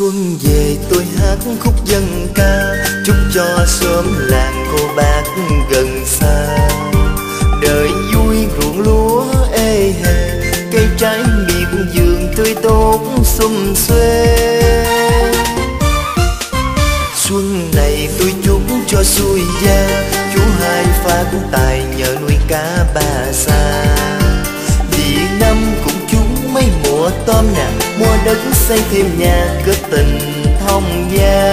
Xuân về tôi hát khúc dân ca, chúc cho xóm làng cô bác gần xa. Đời vui ruộng lúa ê hề, cây trái miệt vườn tươi tốt xum xuê. Xuân này tôi chúc cho xuôi gia, chú hai phát tài nhờ nuôi cá ba sa. Vì năm cũng trúng mấy mùa tôm nè, mua đất xây thêm nhà kết tình thông gia.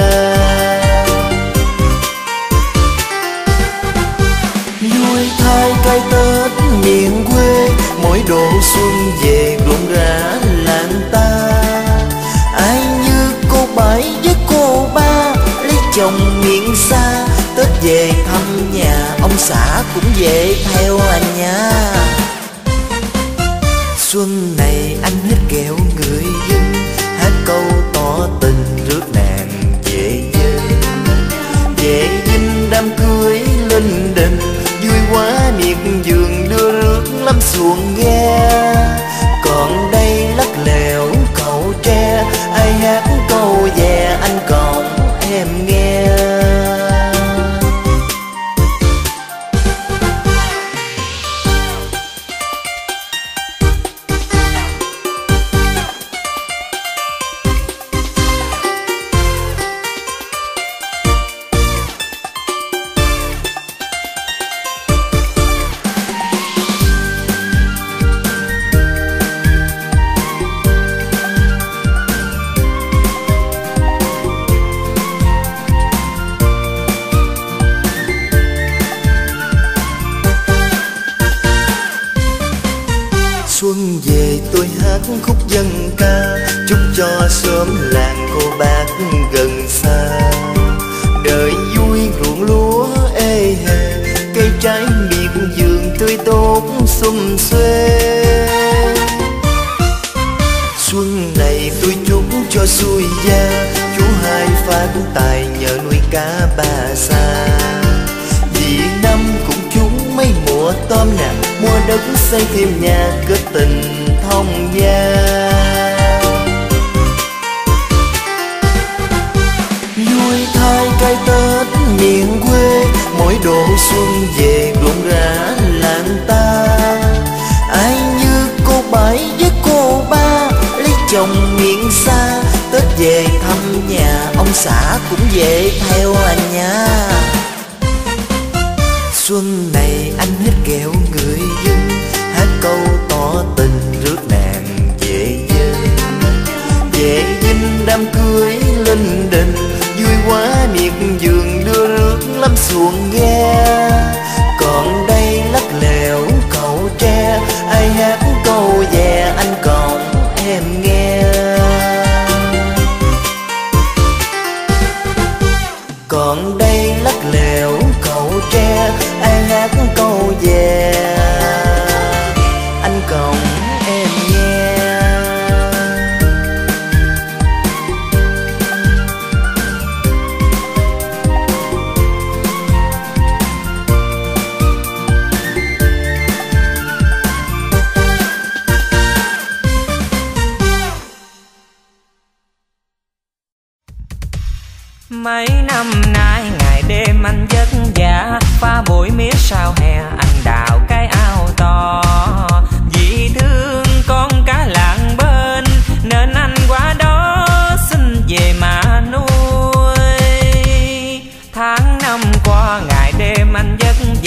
Vui thai cay Tết miền quê, mỗi độ xuân về rộn rã làng ta. Ai như cô bảy với cô ba, lấy chồng miền xa, Tết về thăm nhà ông xã cũng về theo anh nha. Xuân này anh hết kẹo người dân, hát câu tỏ tình rước nàng về dinh. Về dinh đám cưới linh đình, vui quá miệt vườn đưa rước lắm xuồng ghe. Còn đây lắc lẻo cậu tre, ai hát câu về anh còn em nghe. Xuân về tôi hát khúc dân ca, chúc cho xóm làng cô bác gần xa. Đời vui ruộng lúa ê hề, cây trái miệt vườn tươi tốt xum xuê. Xuân này tôi chúc cho xuôi gia, chú hai phát tài nhờ nuôi cá ba sa. Vì năm cũng trúng mấy mùa tôm nè, mua đất xây thêm nhà kết tình thông gia. Vui thai cay Tết miền quê, mỗi độ xuân về rộn rã làng ta. Ai như cô bảy với cô ba, lấy chồng miền xa, Tết về thăm nhà ông xã cũng về theo anh nha. Xuân này anh hết kẹo người dân, hát câu tỏ tình rước nàng về dinh. Về dinh đám cưới linh đình, vui quá miệt vườn đưa rước lắm xuồng ghe. Còn đây lắc lẻo cậu tre, ai hát câu về anh còn em nghe. Còn đây lắc lẻo cậu tre, ai hát câu về anh còn em nghe. Mấy năm nay ngày đêm anh vất vả, pha bụi mía sau hè anh đào cái ao to. Vì thương con cá làng bên nên anh qua đó xin về mà nuôi. Tháng năm qua ngày đêm anh vất